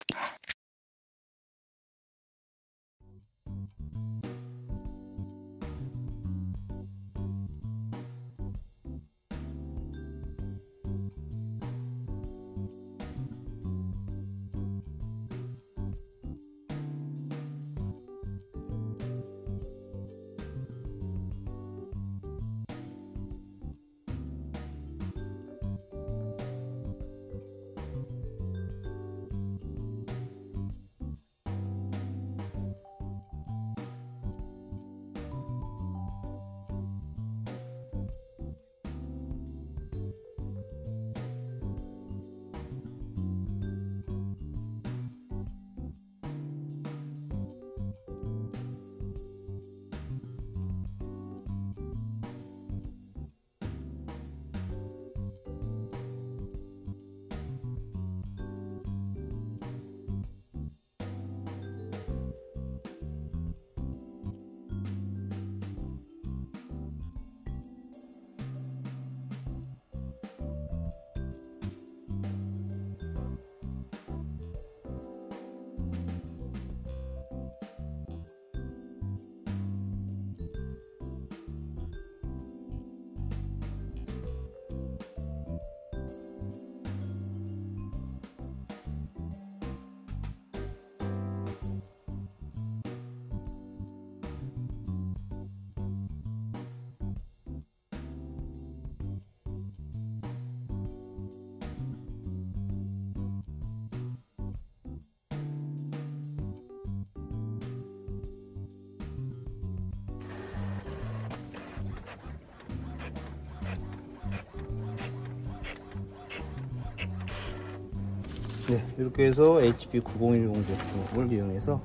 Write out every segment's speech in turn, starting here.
네, 이렇게 해서 HB9010 제품을 이용해서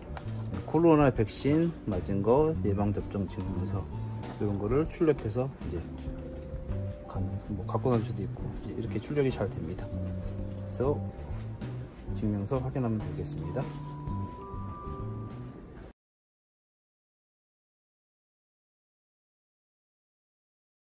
코로나 백신 맞은 거 예방접종 증명서 이런 거를 출력해서 이제 갖고 다닐 수도 있고 이렇게 출력이 잘 됩니다. 그래서 증명서 확인하면 되겠습니다.